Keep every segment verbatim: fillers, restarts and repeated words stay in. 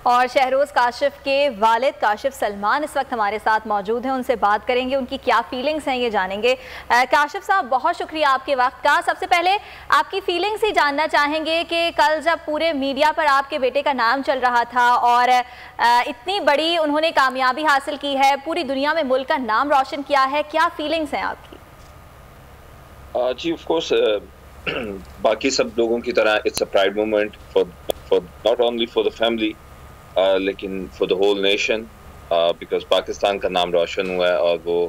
और शहरोज़ काशिफ के वालिद काशिफ सलमान इस वक्त हमारे साथ मौजूद हैं, उनसे बात करेंगे, उनकी क्या फीलिंग्स हैं ये जानेंगे। काशिफ साहब, बहुत शुक्रिया आपके वक्त का। सबसे पहले आपकी फीलिंग्स ही जानना चाहेंगे कि कल जब पूरे मीडिया पर आपके बेटे का नाम चल रहा था और इतनी बड़ी उन्होंने कामयाबी हासिल की है, पूरी दुनिया में मुल्क का नाम रोशन किया है, क्या फीलिंग्स हैं आपकी? जी ऑफ कोर्स बाकी सब लोगों की तरह it's a pride moment for for not only for the family लेकिन for the whole nation, because Pakistan का नाम रोशन हुआ है और वो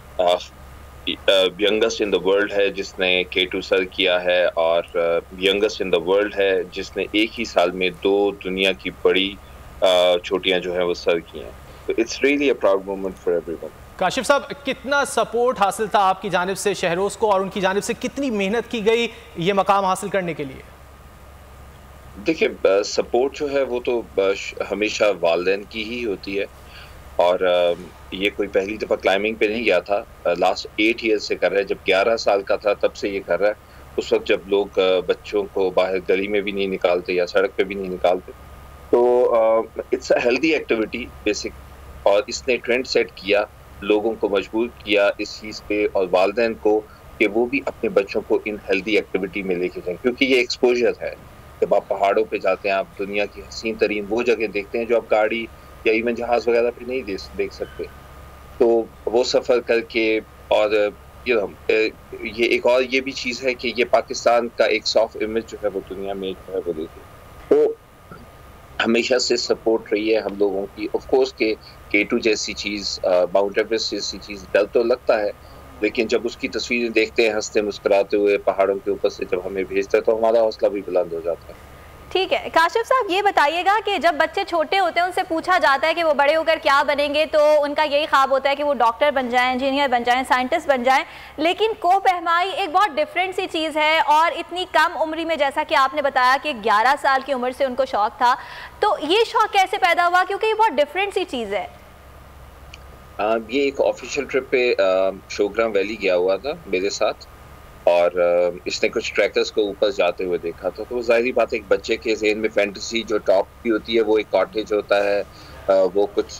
यंगेस्ट इन द वर्ल्ड है जिसने के टू सर किया है और यंगेस्ट इन द वर्ल्ड है जिसने एक ही साल में दो दुनिया की बड़ी चोटियां जो है वो सर की हैं। तो it's really a proud moment for everyone. Kashif साहब, कितना सपोर्ट हासिल था आपकी जानिब से शहरोज़ को और उनकी जानिब से कितनी मेहनत की गई ये मकाम हासिल करने के लिए? देखिए, सपोर्ट जो है वो तो हमेशा वालिदैन की ही होती है और ये कोई पहली दफ़ा क्लाइंबिंग पे नहीं गया था, लास्ट एट ईयर से कर रहा है। जब ग्यारह साल का था तब से ये कर रहा है। उस वक्त जब लोग बच्चों को बाहर गली में भी नहीं निकालते या सड़क पे भी नहीं निकालते, तो it's a healthy activity basic, और इसने ट्रेंड सेट किया, लोगों को मजबूर किया इस चीज़ पे और वालिदैन को कि वो भी अपने बच्चों को इन हेल्दी एक्टिविटी में लेके जाएं, क्योंकि ये एक्सपोजर है। जब आप पहाड़ों पे जाते हैं, आप दुनिया की हसीन तरीन वो जगह देखते हैं जो आप गाड़ी या इवन जहाज़ वगैरह पे नहीं देख देख सकते। तो वो सफ़र करके और यू नो ये एक और ये भी चीज़ है कि ये पाकिस्तान का एक सॉफ्ट इमेज जो है वो दुनिया में जो है वो देखे। तो हमेशा से सपोर्ट रही है हम लोगों की। ऑफ कोर्स के के टू जैसी चीज़, माउंट एवरेस्ट जैसी चीज़, डर तो लगता है, लेकिन जब उसकी तस्वीरें देखते हैं हंसते मुस्कुराते हुए पहाड़ों के ऊपर से जब हमें भेजते हैं तो हमारा हौसला भी बुलंद हो जाता है। ठीक है काशिफ साहब, ये बताइएगा कि जब बच्चे छोटे होते हैं उनसे पूछा जाता है कि वो बड़े होकर क्या बनेंगे, तो उनका यही ख्वाब होता है कि वो डॉक्टर बन जाएं, इंजीनियर बन जाएं, साइंटिस्ट बन जाएं, लेकिन कोह-पहमाई एक बहुत डिफरेंट सी चीज़ है और इतनी कम उम्र में, जैसा कि आपने बताया कि ग्यारह साल की उम्र से उनको शौक था, तो ये शौक कैसे पैदा हुआ? क्योंकि ये बहुत डिफरेंट सी चीज़ है। आ, ये एक ऑफिशियल ट्रिप पे शोग्राम वैली गया हुआ था मेरे साथ और इसने कुछ ट्रैकर्स को ऊपर जाते हुए देखा था। तो ज़ाहिर बात है एक बच्चे के ज़हन में फैंटेसी जो टॉप की होती है वो एक कॉटेज होता है, वो कुछ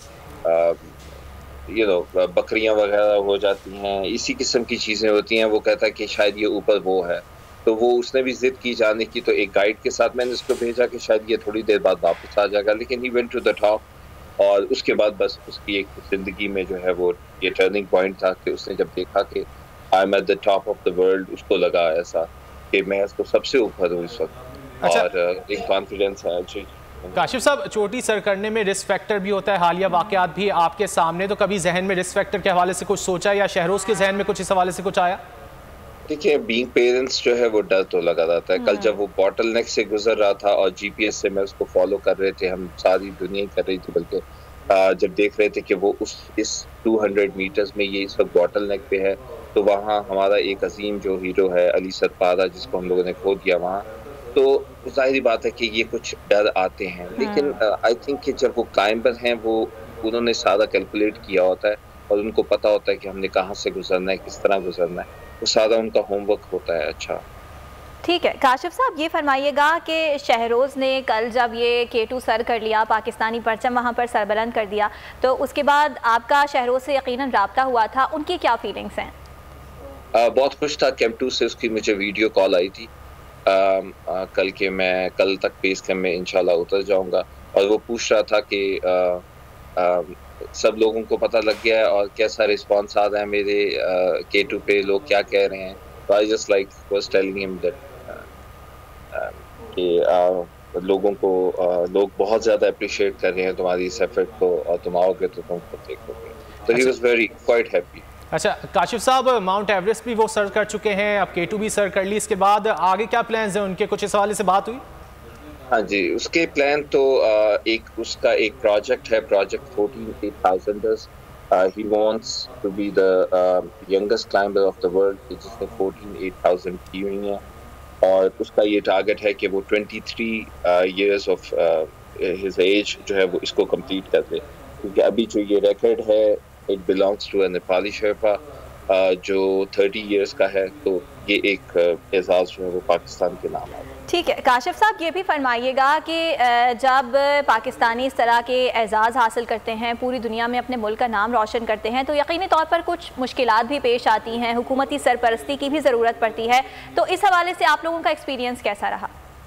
यू नो बकरियां वगैरह हो जाती हैं, इसी किस्म की चीज़ें होती हैं। वो कहता है कि शायद ये ऊपर वो है, तो वो उसने भी जिद की जाने की। तो एक गाइड के साथ मैंने उसको भेजा कि शायद ये थोड़ी देर बाद वापस आ जाएगा, लेकिन he went to the top. और उसके बाद बस उसकी एक ज़िंदगी में जो है वो ये टर्निंग पॉइंट था कि उसने जब देखा कि I am at the top of the world, उसको लगा ऐसा कि मैं इसको सबसे ऊपर हूँ इस वक्त। अच्छा। और एक कॉन्फिडेंस है। जी काशिफ साहब, चोटी सर करने में रिस्क फैक्टर भी होता है, हालिया वाक़यात भी आपके सामने, तो कभी जहन में रिस्क फैक्टर के हवाले से कुछ सोचा या शहरोज़ के जहन में कुछ इस हवाले से कुछ आया? देखिए, बीइंग पेरेंट्स जो है वो डर तो लगा रहता है। कल जब वो बॉटल नेक से गुजर रहा था और जीपीएस से मैं उसको फॉलो कर रहे थे, हम सारी दुनिया कर रही थी, बल्कि जब देख रहे थे कि वो उस इस दो सौ मीटर्स में ये इस वक्त बॉटल नेक पे है, तो वहाँ हमारा एक अजीम जो हीरो है अली सतपारा, जिसको हम लोगों ने खो दिया वहाँ, तो जाहिर बात है कि ये कुछ डर आते हैं। लेकिन आई थिंक कि जब वो क्लाइंबर हैं वो उन्होंने सारा कैलकुलेट किया होता है और उनको पता होता है कि हमने कहाँ से गुजरना है, किस तरह गुजरना है, वो सारा उनका होमवर्क होता है। अच्छा ठीक है काशिफ साहब, ये फरमाइएगा कि शहरोज़ ने कल जब ये के टू सर कर लिया, पाकिस्तानी परचम वहाँ पर सरबलंद कर दिया, तो उसके बाद आपका शहरोज़ से यकीनन राब्ता हुआ था, उनकी क्या फीलिंग्स हैं? आ, बहुत खुश था। कैंप टू से उसकी मुझे वीडियो कॉल आई थी आ, आ, कल के मैं कल तक बेस कैंप में इंशाल्लाह उतर जाऊंगा, और वो पूछ रहा था कि आ, आ, सब लोगों को पता लग गया है और कैसा रिस्पांस आ रहा है मेरे के टू पे, लोग क्या कह रहे हैं। तो I just like was telling him that कि लोगों को आ, लोग बहुत ज़्यादा अप्रिशिएट कर रहे हैं तुम्हारी इस एफर्ट को, और तुम आओगे तो तुम खुद देखोगे। तो he was very quite happy. अच्छा काशिफ साहब, माउंट एवरेस्ट भी वो सर कर चुके हैं, अब के टू भी सर कर ली, इसके बाद आगे क्या प्लान्स हैं उनके, कुछ इस हवाले से बात हुई? हाँ जी, उसके प्लान तो एक उसका एक प्रोजेक्ट है, project fourteen eight thousanders. He wants to be the youngest climber of the world, जिसने फोर्टीन एट थाउजेंड की हुई हैं, और उसका ये टारगेट है कि वो तेईस इयर्स ऑफ हिज एज जो है वो इसको कंप्लीट कर दे, क्योंकि अभी जो ये रिकॉर्ड है it belongs to a Nepali Sherpa जो तीस इयर्स का है। तो ये एक एजाज़ जो है वो पाकिस्तान के नाम है। ठीक है काशिफ साहब, ये भी फरमाइएगा कि जब पाकिस्तानी इस तरह के एजाज़ हासिल करते हैं, पूरी दुनिया में अपने मुल्क का नाम रोशन करते हैं, तो यकीनी तौर पर कुछ मुश्किलात भी पेश आती हैं, हुकूमती सरपरस्ती की भी ज़रूरत पड़ती है। तो इस हवाले से आप लोगों का एक्सपीरियंस कैसा रहा?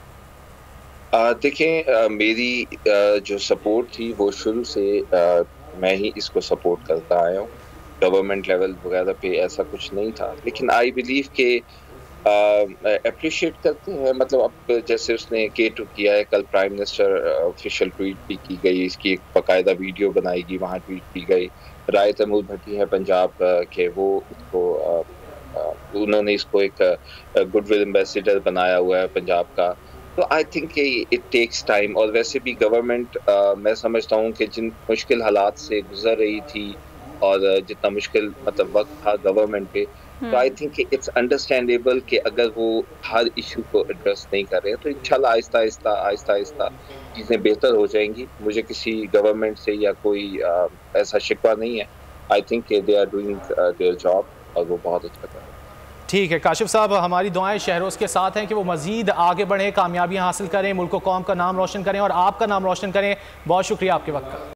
देखें, मेरी आ, जो सपोर्ट थी वो शुरू से आ, मैं ही इसको सपोर्ट करता आया हूँ। गवर्नमेंट लेवल वगैरह पे ऐसा कुछ नहीं था, लेकिन आई बिलीव के अप्रिशिएट करते हैं। मतलब अब जैसे उसने के टू किया है, कल प्राइम मिनिस्टर ऑफिशियल ट्वीट भी की गई, इसकी एक बाकायदा वीडियो बनाएगी, वहाँ ट्वीट की गई। राय तैमूर भट्टी है पंजाब के, वो इसको उन्होंने इसको एक गुडविल एम्बेसडर बनाया हुआ है पंजाब का। तो I think it takes time. और वैसे भी गवर्नमेंट मैं समझता हूँ कि जिन मुश्किल हालात से गुजर रही थी और जितना मुश्किल मतलब वक्त था गवर्नमेंट पे, तो आई थिंक इट्स अंडरस्टैंडेबल कि अगर वो हर इशू को एड्रेस नहीं कर रहे हैं, तो इंशाल्लाह आहिस्ता आहिस्ता आहिस्ता आहिस्ता चीज़ें बेहतर हो जाएंगी। मुझे किसी गवर्नमेंट से या कोई आ, ऐसा शिकवा नहीं है। I think they are doing their job और वो बहुत अच्छा कर रहे हैं। ठीक है काशिफ साहब, हमारी दुआएं शहरोज़ के साथ हैं कि वो मज़ीद आगे बढ़ें, कामयाबियाँ हासिल करें, मुल्क को कौम का नाम रोशन करें और आपका नाम रोशन करें। बहुत शुक्रिया आपके वक्त का।